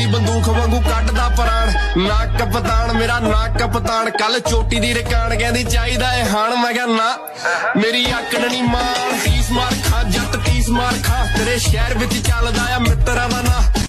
ਦੀ ਬੰਦੂਕ ਵਾਂਗੂ ਕੱਢਦਾ ਪ੍ਰਾਣ। ਨਾ ਕਪਤਾਨ ਮੇਰਾ ਨਾ ਕਪਤਾਨ, ਕੱਲ ਚੋਟੀ ਦੀ ਰਕਾਨ ਕਹਿੰਦੀ ਚਾਹੀਦਾ ਏ ਹਾਣ। ਮੈਂ ਕਿਹਾ ਨਾ ਮੇਰੀ ਆਕੜ ਨੀ ਮਾਣ। 30 ਮਾਰ ਖਾ ਜੱਟ 30 ਮਾਰ ਖਾ, ਤੇਰੇ ਸ਼ਹਿਰ ਵਿੱਚ ਚੱਲਦਾ ਆ ਮਿੱਤਰਾਂ ਦਾ ਨਾਂ।